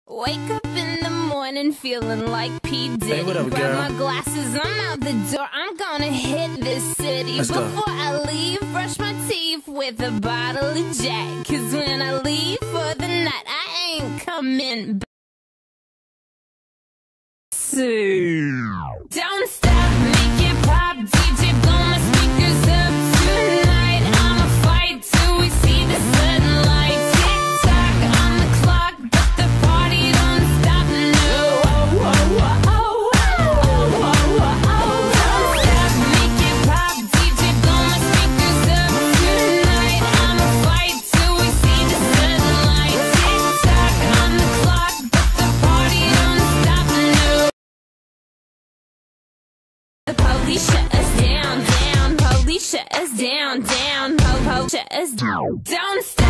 Wake up in the morning feeling like P. Diddy. Hey, what up, Grab girl? my glasses, I'm out the door. I'm gonna hit this city. Let's go. Before I leave, brush my teeth with a bottle of Jack. Cause when I leave for the night, I ain't coming back. Don't stop, make it pop, DJ blow my speakers up tonight. I'ma fight till we see the sunlight. Tick tock on the clock, but the party don't stop. No, don't stop, make it pop, DJ blow my speakers up tonight. I'ma fight till we see the sunlight. Tick tock on the clock, but the party don't stop. No. The police shut us down, down. Police shut us down, down. Shut us down. Don't stop.